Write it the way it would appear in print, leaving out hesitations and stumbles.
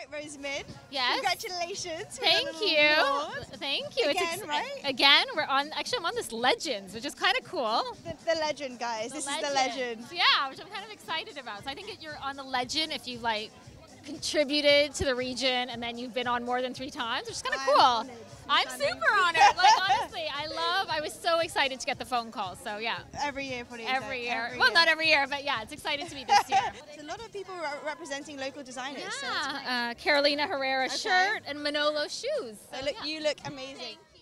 right, Rosamund? Yes. Congratulations. Thank you. Thank you. Again, right? Again, actually I'm on this Legends, which is kind of cool. The legend, guys. This is the legend. Yeah, which I'm kind of excited about. So I think that you're on the Legend if you've like contributed to the region and then you've been on more than 3 times, which is kind of cool. Honored. I'm super honored. Like honestly, I was so excited to get the phone call. So yeah. Every year, probably. Every year. Every Well, year. not every year, but yeah, it's excited to be this year. There's a lot of people representing local designers. So it's Yeah, Carolina Herrera Okay. shirt and Manolo shoes. So, So look, yeah. you look amazing.